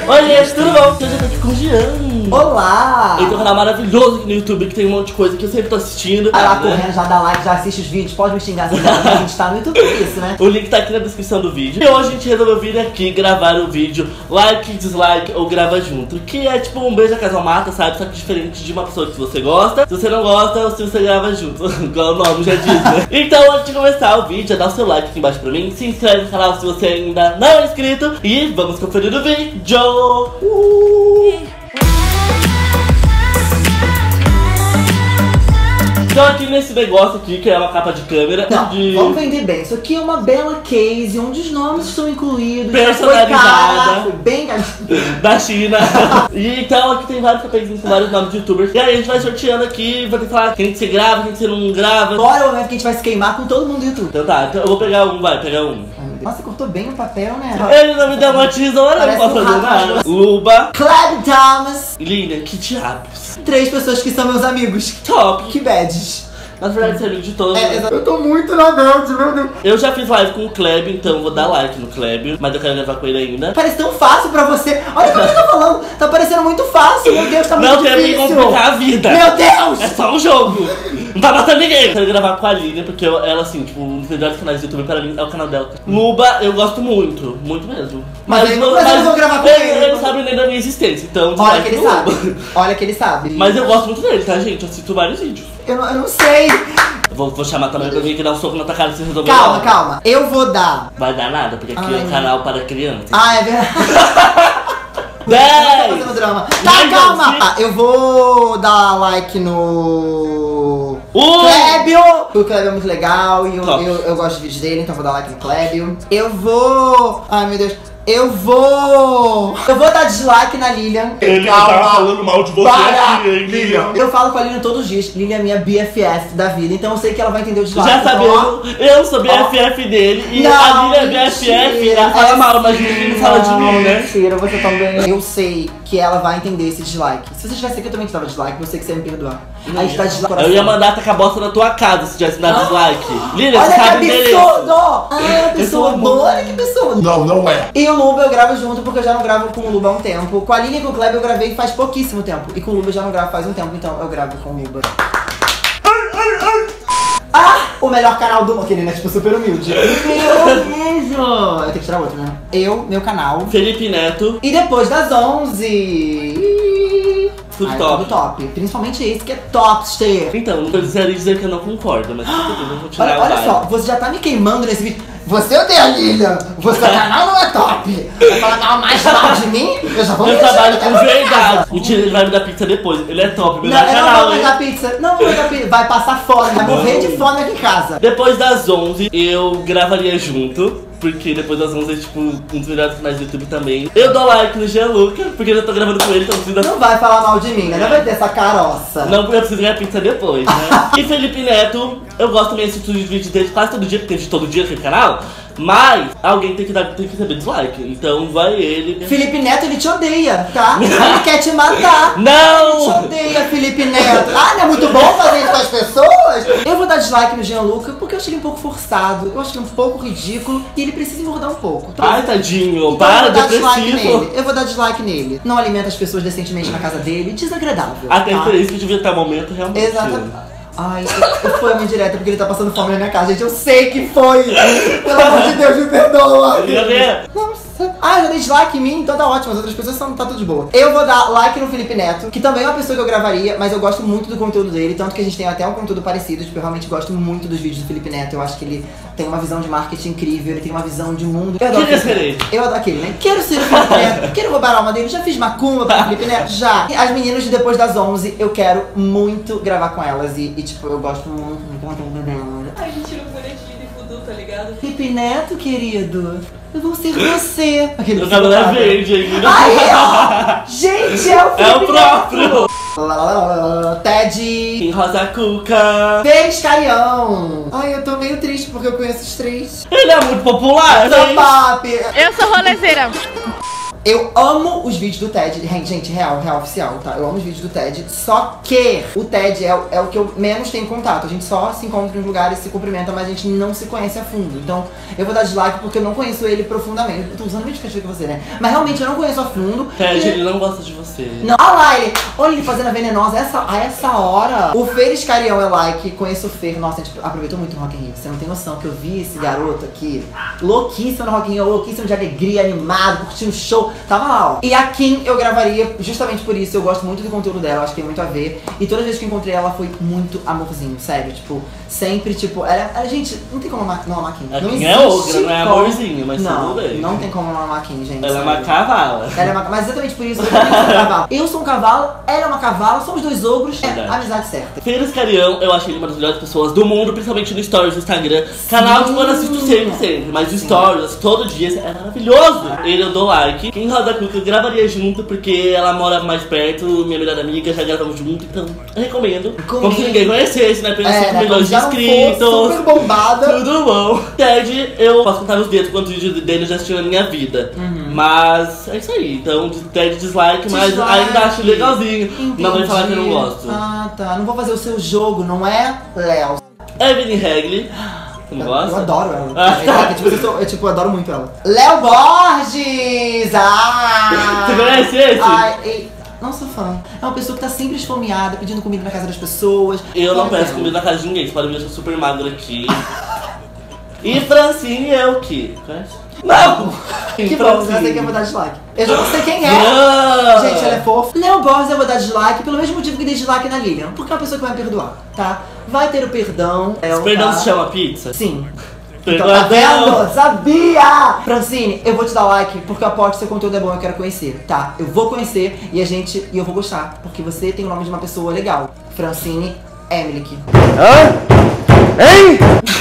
Oi, gente, tudo bom? Hoje eu tô aqui com o Jean. Olá! Ele tem um canal maravilhoso aqui no YouTube que tem um monte de coisa que eu sempre tô assistindo. Vai lá correndo, já dá like, já assiste os vídeos. Pode me xingar se quiser, a gente tá no YouTube, isso, né? O link tá aqui na descrição do vídeo. E hoje a gente resolveu vir aqui gravar o vídeo like, dislike ou grava junto. Que é tipo um beijo a casal mata, sabe? Só que diferente de uma pessoa que você gosta. Se você não gosta, ou se você grava junto. Igual o nome já diz, né? Então antes de começar o vídeo, dá o seu like aqui embaixo pra mim. Se inscreve no canal se você ainda não é inscrito. E vamos conferir o vídeo. Então aqui nesse negócio aqui, que é uma capa de câmera. Não, vamos vender bem. Isso aqui é uma bela case, onde os nomes estão incluídos. Personalizada. Foi bem Da China. E então aqui tem vários papéis com vários nomes de youtubers. E aí a gente vai sorteando aqui, vai ter que falar quem que você grava, quem que você não grava. Agora é o momento que a gente vai se queimar com todo mundo do YouTube. Então tá, então eu vou pegar um, vai, pegar um. Nossa, cortou bem o papel, né? Ele não me deu uma tesoura, eu não posso fazer nada. Luba. Cleb Thomas. Lilian, que diabos. 3 pessoas que são meus amigos. Top. Que badges. Na verdade, você é amigo de todos. Eu tô muito na bad, meu Deus. Eu já fiz live com o Kleb, então vou dar like no Kleb, mas eu quero gravar com ele ainda. Parece tão fácil pra você. Olha o que eu tô falando. Tá parecendo muito fácil. Meu Deus, tá muito Não quero me difícil. complicar a vida. Meu Deus. É só um jogo. Não tá matando ninguém. Eu quero gravar com a Lilian, porque ela, assim, tipo, um dos melhores canais do YouTube para mim é o canal dela. Luba, eu gosto muito. Muito mesmo. Mas eu não vou gravar com ele. Ele não sabe nem da minha existência, então... Olha que ele sabe. Olha que ele sabe. Mas eu gosto muito dele, tá, gente? Eu assisto vários vídeos. Eu não sei. Vou chamar também pra vir aqui dar um soco na tua cara se resolver. Calma, calma. Eu vou dar. Vai dar nada, porque aqui é um canal para crianças. Ah, é verdade. 10! Tá fazendo drama. Tá, calma. Tá, eu vou dar like no... Clébio. O Clébio é muito legal e eu gosto de vídeos dele, então vou dar like no Clébio. Eu vou... Ai, meu Deus. Eu vou dar dislike na Lilian. Ele tá falando mal de você aqui, hein, Lilian. Eu falo com a Lilian todos os dias. Lilian é minha BFF da vida, então eu sei que ela vai entender o dislike. Já sabemos, eu sou BFF dele e a Lilian é BFF. Ela fala mal, mas ninguém fala de mim, né? Mentira, você também. Eu sei que ela vai entender esse dislike. Se você tivesse aqui, eu também te dava dislike, eu sei que você ia me perdoar. A gente tá dislike. Eu ia mandar tacar a bosta na tua casa se tivesse dado dislike. Lilian, você olha sabe que endereço. absurdo! Ah, pessoa boa, olha que pessoa. Não é. E o Luba eu gravo junto porque eu já não gravo com o Luba há um tempo. Com a Lilian e com o Kleber eu gravei faz pouquíssimo tempo. E com o Luba eu já não gravo faz um tempo, então eu gravo com o Luba. Ah! O melhor canal do mundo. Aquele, né? Tipo, super humilde. Meu beijo! Eu tenho que tirar outro, né? Meu canal. Felipe Neto. E depois das 11. Tudo top. Tudo top. Principalmente esse que é topster. Então, não precisaria dizer que eu não concordo, mas tudo bem, eu vou tirar Olha só, você já tá me queimando nesse vídeo. Você odeia a Lilian. Seu canal não é top. Vai falar mais mal de mim? Eu já vou Eu trabalho com verdade. Mentira, ele vai me dar pizza depois. Ele é top, melhor canal. Não vou dar pizza. Não vou dar pizza. Vai passar fome. Vai morrer de fome aqui em casa. Depois das 11, eu gravaria junto. Porque depois das 11 é tipo um dos melhores canais do YouTube também. Eu dou like no Gianluca, porque eu já tô gravando com ele, então precisa... Não vai falar mal de mim, né? Não vai ter essa caroça. Não, porque eu preciso ganhar pizza depois, né? E Felipe Neto, eu gosto também de assistir os vídeos dele quase todo dia, porque tem de todo dia aquele canal. Mas alguém tem que receber dislike, então vai ele. Felipe Neto, ele te odeia, tá? Ele quer te matar. Não! Ele te odeia, Felipe Neto. Ah, não é muito bom fazer isso com as pessoas? Eu vou dar dislike no Gianluca porque eu achei ele um pouco forçado. Eu achei ele um pouco ridículo e ele precisa engordar um pouco. Então, ai, tadinho, então para, eu vou dar dislike depressivo. nele. Eu vou dar dislike nele. Não alimenta as pessoas decentemente na casa dele. Desagradável. Até tá? por isso que devia estar o momento realmente. Exatamente. Ai, foi uma indireta porque ele tá passando fome na minha casa. Gente, eu sei que foi. Pelo amor de Deus, me perdoa. Nossa. Ah, já dei dislike em mim, então tá ótimo. As outras pessoas tá tudo de boa. Eu vou dar like no Felipe Neto, que também é uma pessoa que eu gravaria, mas eu gosto muito do conteúdo dele. Tanto que a gente tem até um conteúdo parecido. Tipo, eu realmente gosto muito dos vídeos do Felipe Neto. Eu acho que ele tem uma visão de marketing incrível. Ele tem uma visão de mundo. Eu adoro Eu adoro aquele, né? Quero ser o Felipe Neto. Quero roubar a alma dele. Já fiz macumba pro Felipe Neto? Já. As meninas de depois das 11, eu quero muito gravar com elas. E tipo, eu gosto muito do conteúdo delas. Ai, mentira, o bonequinho de fudu, tá ligado? Felipe Neto, querido, eu vou ser você. O cabelo é verde ainda. Aí, ó. Gente, é o Felipe É o próprio. Ted. Kim Rosa Cuca. Fez Caião. Ai, eu tô meio triste porque eu conheço os 3. Ele é muito popular, Sou gente. pop. Eu sou rolezeira. Eu amo os vídeos do Ted. Gente, real oficial, tá? Eu amo os vídeos do Ted. Só que o Ted é o que eu menos tenho contato. A gente só se encontra em lugares, se cumprimenta, mas a gente não se conhece a fundo. Então, eu vou dar dislike porque eu não conheço ele profundamente. Eu tô usando o mesmo que você, né? Mas realmente eu não conheço a fundo. Ted, ele não gosta de você. Não. Olha lá, olha ele fazendo a venenosa. A essa hora. O Fer Iscarião é like. Conheço o Fer. Nossa, a gente aproveitou muito no Rock in Rio. Você não tem noção que eu vi esse garoto aqui. Louquíssimo no Rock in Rio. Louquíssimo de alegria, animado, curtindo o show. Tava lá, ó. E a Kim eu gravaria justamente por isso. Eu gosto muito do conteúdo dela. Acho que tem muito a ver. E todas as vezes que eu encontrei ela foi muito amorzinho. Sério, tipo, sempre, tipo. Ela gente, não tem como não amar a Kim. A Kim é ogra, não é amorzinho, mas tudo bem. Não tem como não amar a Kim, gente. Ela é uma cavala. Mas exatamente por isso eu também sou um cavalo. Eu sou um cavalo, ela é uma cavala, somos dois ogros. É a amizade certa. Fer Iscarião, eu achei ele uma das melhores pessoas do mundo, principalmente no Stories do Instagram. Canal de mano, assisto sempre. Mas o Stories, todo dia, é maravilhoso. Ele eu dou like. Quem Roda Cuca eu gravaria junto, porque ela mora mais perto, minha melhor amiga, já gravamos junto, então eu recomendo. Como se ninguém conhecesse, né? Pelo 5 milhões de inscritos. Super bombada. Tudo bom. Ted, eu posso contar nos dedos quantos vídeos dele eu já assisti na minha vida. Mas é isso aí. Então, Ted dislike, mas ainda acho legalzinho. Entendi. Não vai falar que eu não gosto. Ah, tá. Não vou fazer o seu jogo, não é, Léo? Evelyn Hagley. Você não gosta? Eu adoro ela. Eu adoro muito ela. Léo Borges! Você conhece esse? Não sou fã. É uma pessoa que tá sempre esfomeada, pedindo comida na casa das pessoas. Eu não peço comida na casa de ninguém. Você pode ver, eu sou super magro aqui. E Francine Elk. Conhece? Não! Que bom, eu já sei quem eu vou dar dislike. Eu já não sei quem é. Não. Gente, ela é fofa. Léo Borges eu vou dar dislike pelo mesmo motivo que dei dislike na Lilian. Porque é uma pessoa que vai me perdoar, tá? Vai ter o perdão. Esse perdão se chama pizza? Sim. Então, tá vendo? Sabia! Francine, eu vou te dar like porque eu aposto que seu conteúdo é bom e eu quero conhecer, tá? Eu vou conhecer e eu vou gostar, porque você tem o nome de uma pessoa legal. Francine Emily. Hein?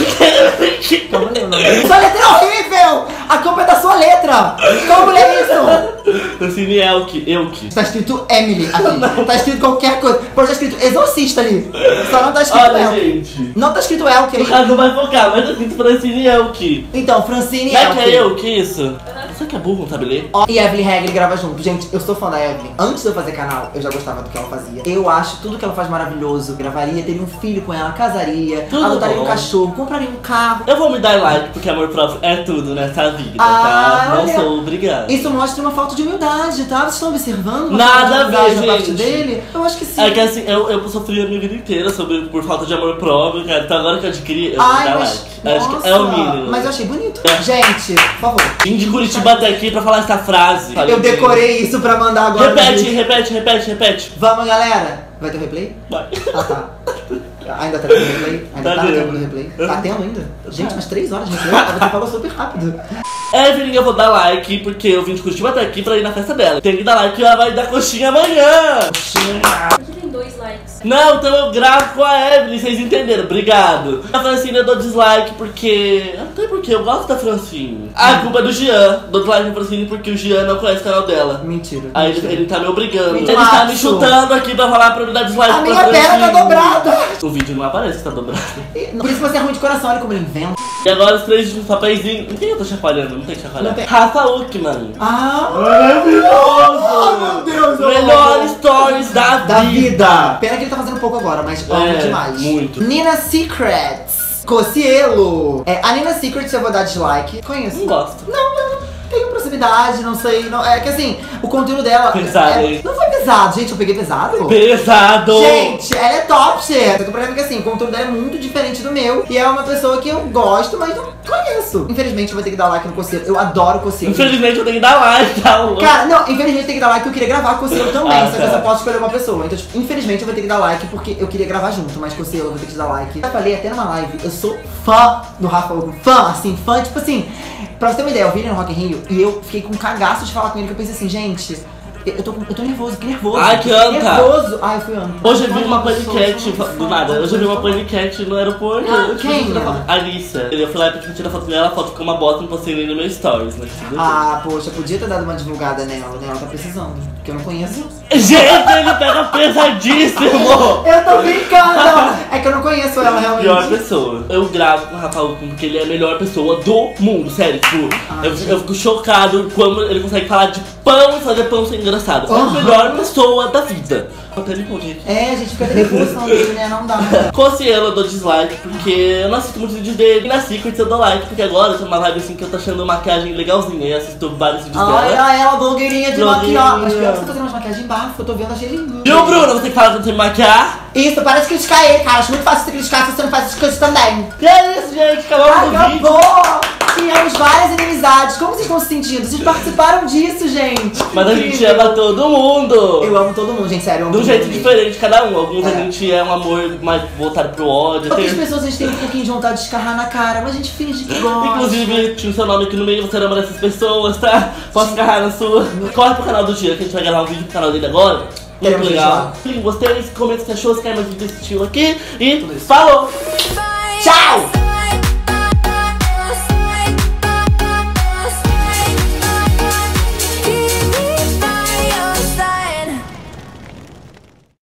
Como leu o nome? Sua letra é horrível! A culpa é da sua letra! Como lê isso? Francine Elk. Tá escrito Emily aqui. Tá escrito qualquer coisa. Pode estar escrito exorcista ali. Só não tá escrito Olha, Elk. gente. Não tá escrito Elk aí. O caso não vai focar, mas tá escrito Francine Elk. Então, Francine Não é Elk. que é eu, que isso? Você que é burro, não sabe ler? E Evelyn Hagley grava junto. Gente, eu sou fã da Evelyn. Antes de eu fazer canal, eu já gostava do que ela fazia. Eu acho tudo que ela faz maravilhoso. Gravaria, teria um filho com ela, casaria, Tudo adotaria bom. um cachorro, compraria um carro. Eu vou me dar like, porque amor próprio é tudo nessa vida, Ah, tá? Não olha. sou obrigado. Isso mostra uma falta de humildade, tá? Vocês estão observando? Uma Nada falta de a ver, humildade da parte gente. dele? Eu acho que sim. É que assim, eu sofri a minha vida inteira por falta de amor próprio, cara. Então agora que eu adquiri, eu vou Ai, dar mas, like. Acho que é o mínimo. Mas eu achei bonito. É. Gente, por favor. Vim de Curitiba até aqui pra falar essa frase. Eu decorei isso pra mandar agora. no vídeo. Repete. Vamos, galera. Vai ter o replay? Vai. Ah, tá. Ainda tá tendo replay? Ainda Tá tá tendo. tendo replay? Tá tendo ainda? Gente, mas 3 horas de replay? Você falou super rápido. Evelyn, eu vou dar like, porque eu vim de Curitiba até aqui pra ir na festa dela. Tem que dar like e ela vai dar coxinha amanhã. Aqui tem 2 likes. Não, então eu gravo com a Evelyn, vocês entenderam, obrigado. A Francine eu dou dislike porque... Não tem porquê, eu gosto da Francine. A culpa é do Jean, dou dislike na Francine porque o Jean não conhece o canal dela. Mentira. Aí mentira. ele tá me obrigando. Mentira. Ele tá me Macho. chutando aqui pra falar pra me dar dislike A pra minha Francine. perna tá dobrada. O vídeo não aparece que tá dobrado. Por isso você é ruim de coração, olha como ele inventa. E agora os 3 papeizinhos... Não tem eu tô chacoalhando, não tem que chacoalhar. Não tem. Rafa Uckman. Ah, Maravilhoso! meu Deus, eu Melhor amo. stories da vida. Pena que ele tá fazendo pouco agora, mas amo É, demais. muito. Nina Secrets. Cocielo. A Nina Secrets eu vou dar dislike. Conheço. Não gosto. Não tenho proximidade, não sei. Não, é que assim, o conteúdo dela. Pesado, hein? Não foi pesado, gente. Eu peguei pesado. Pesado! Gente, ela é top shit. Eu tô falando que assim, o conteúdo dela é muito diferente do meu. E é uma pessoa que eu gosto, mas não conheço. Infelizmente, eu vou ter que dar like no Cocielo. Eu adoro Cocielo. Infelizmente eu tenho que dar like, tá louco? Cara, não, infelizmente tem que dar like porque eu queria gravar com o Cocielo também. Ah, só que tá. eu só posso escolher uma pessoa. Então, tipo, infelizmente eu vou ter que dar like porque eu queria gravar junto. Mas com o Cocielo eu vou ter que dar like. Eu falei até numa live, eu sou fã do Rafa Uckman. Fã, tipo assim. Pra você ter uma ideia, eu vi ele no Rock in Rio e eu fiquei com um cagaço de falar com ele que eu pensei assim, gente, Eu tô nervoso, que nervoso. Ai, que anta. Nervoso. Ai, eu fui anta. Hoje eu vi uma paniquete do nada. Hoje eu vi uma paniquete no aeroporto. Quem? Alicia. Eu fui lá pra tirar foto com ela, a foto ficou uma bosta, não postei nem no meu stories, né? Ah, poxa, podia ter dado uma divulgada nela, né? Ela tá precisando. Porque eu não conheço. Gente, ele pega pesadíssimo! Eu tô brincando! É que eu não conheço ela realmente. Pior pessoa. Eu gravo com o Rafa Ucum porque ele é a melhor pessoa do mundo, sério. Tipo, eu fico chocado quando ele consegue falar de pão e fazer pão ser engraçado. É a melhor pessoa da vida. É, a gente fica nervoso não dele, né? Não dá. Cossielo eu dou dislike porque eu não assisto muitos vídeos dele. E na Secrets eu dou like porque agora eu tô numa vibe assim que eu tô achando maquiagem legalzinha. E assisto vários vídeos dela. Ai, ela blogueirinha de maquiagem. Mas pior que você tá fazendo umas maquiagens bafo, eu tô vendo, achei lindo. E o Bruno, você que fala que não tem maquiar? Isso, para de criticar ele, cara. Acho muito fácil você criticar se você não faz essas coisas também. Que é isso, gente? Acabou do vídeo. Acabou! Tínhamos várias inimizades. Como vocês estão se sentindo? Vocês participaram disso, gente. Mas a gente ama todo mundo. Eu amo todo mundo, gente, sério. De um jeito diferente cada um. Alguns a gente é um amor mais voltado pro ódio. Outras pessoas a gente tem um pouquinho de vontade de escarrar na cara, mas a gente finge que gosta. Inclusive, tinha o seu nome aqui no meio, você era uma dessas pessoas, tá? Posso escarrar na sua. Corre pro canal do Dia, que a gente vai gravar um vídeo pro canal dele agora. Muito legal. Gostei, comenta o que achou, se quer mais vídeo desse estilo aqui. E falou! Tchau!